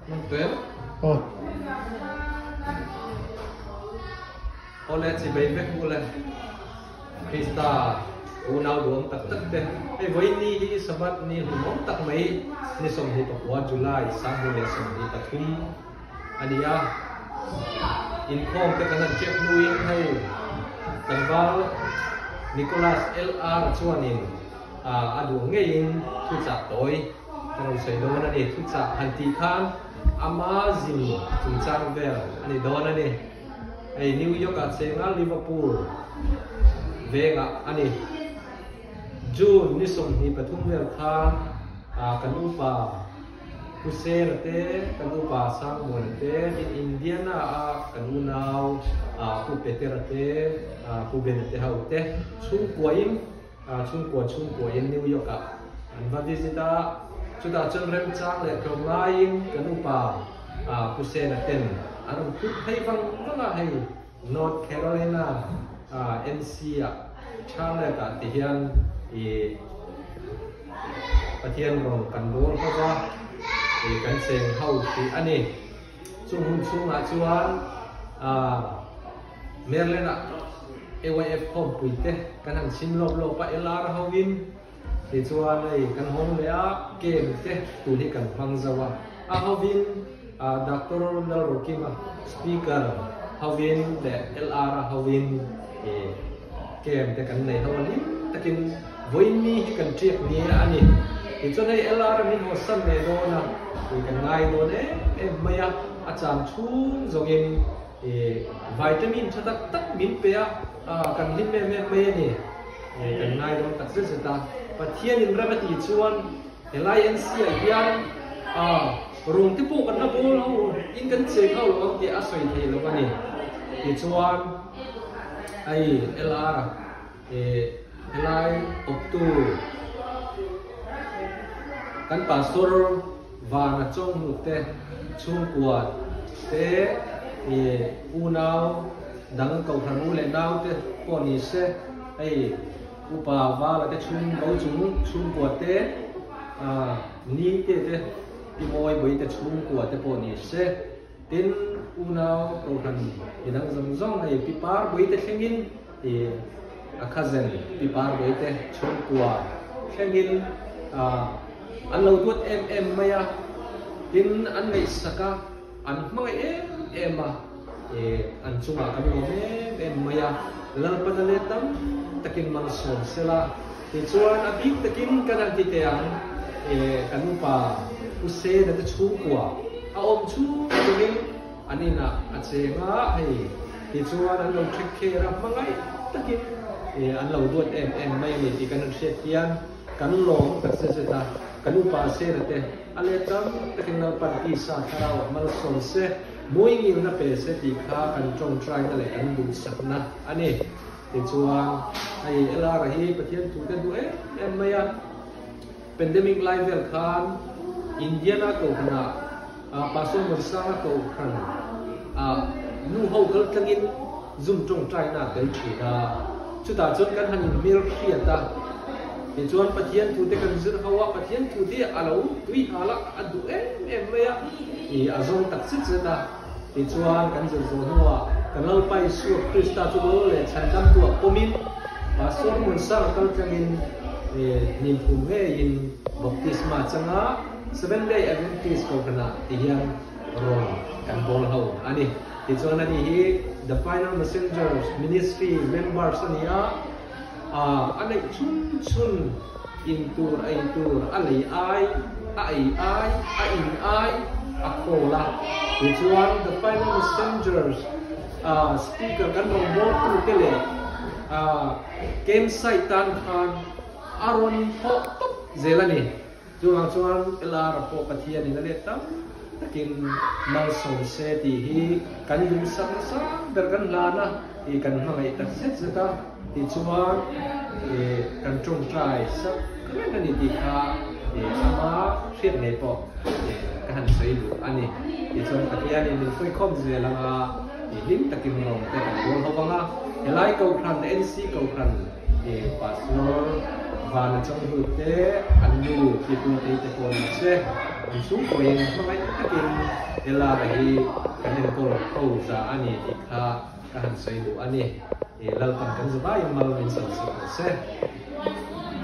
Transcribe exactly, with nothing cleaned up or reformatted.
Nông tuyến. Ồ. Ô lẽ chỉ bày vết vô lẽ. Krista u nào duông tak tak te. Ai với ni hi sabat ni lumong tak mấy ni som hi pakwa July sang ho le som hi pathum ania. In khom te kanan chep nuin hay tanwal Nicholas L R chuanin a adu ngein thu cha toy kan sei do na ni thu cha hanti khan amazing chung chang vel ani do na ni ai New York at senga Liverpool vega ani June ni som hi pathum vel khan a kanupa kusera te kanupa sang mon te in Indiana a kanunau a ku petera te a ku ben te haute chung kuain a chung kwa chung kuain New York a an va visita chuta chon rem chang le krongain kanupa a kusera ten an ku thai bang banga hai North Carolina a N C a chang le ta ti hian e pathian rong kan dor ka wa e kan seng hau ti ani chung hun chung a chuan a merlena A Y F khom puite kan han sim lop lop pa elar hawin ti chuan ei kan hom le a game te tu ni kan phang zawa a hawin a Doctor Ronald Rokima speaker hawin le L R hawin e game te kan nei hawin takin voini hi kan triak ni ani ti chuan ei L R min ho sam ne do na ti kan ngai do ne e maya a cham chung zongin e vitamin chatak tak min pe a kan lim me me me ni e kan ngai do tak se se ta pathian in ramati chuan alliance a hian a rung ti pu kan na bol ho in kan che khau lo ti a soi the lo ani ti chuan ai L R e helai optu kan pastor và na trong một te chung quạt te e unau dang cầu thằng u lên nau te poni se ai upa va la te chung cầu chung chung quạt te à ni te te ti moi boi te chung quạt te poni se tin unau cầu thằng e dang zong zong ai pipar boi te thengin e a cousin pipar boi te chung quạt thengin à an lo tuat em em maya tin an ngai saka an hmai em em a e an chunga kan ro em em maya la panale tam takin man som sela ti chuan a big takin kan an ti te an e kanupa use da chu kwa a om chu tin anina a chenga hei ti chuan an lo thek khe ra mangai takin e an lo tuat em em mai ni ti kan hriat hian kan long tak se se ta kanupa se rate ale tam takin na party sa tharaw mal son se moing in na pe se ti kha kan chong try na le kan du sakna ani ti chuan ai ela ra hi pathian tu te du e em maya pandemic level khan Indiana ko na a paso mon sa ko khan a nu ho kal tlangin zum chong try na kai thina chuta chon kan han mil khiata ti chuan pathian thu te kan zir hawa pathian thu te alo tui hala adu em em maya i azong tak sit zeta ti chuan kan zir zo huwa kan lo pai su Krista chu lo le chan dam tu pomin pastor mun sa kal changin e nim pu nge in baptisma changa seven day Adventist ko kana ti hian ron kan bol ho ani ti chuan ani hi the final messengers ministry members ania à anh ấy chun chun in tur ai tur alai ai ai ai ai ai akola ti chuan the final messengers à speaker kan no mo tu tele à kem sai tan khan aron ho top zelani chuan chuan ela ra po pathian ni le tam takin mal son se ti hi kan dum sam sa ber kan lana ti kan hangai tak set zeta ti chuan e kan chung trai sa kan ani ti kha e ama hriat nei po ka han sei lu ani ti chuan pathian ni khoi khom je langa e lim takin rom te kan bol hawanga helai ko khan N C ko khan e pastor van chong hu te anu ti tu te te pon se an su ko yen hmai takin ela hi kan hen ko ko za ani ti kha ka han sei du ani e lau tam kan za ba yang mal min san se se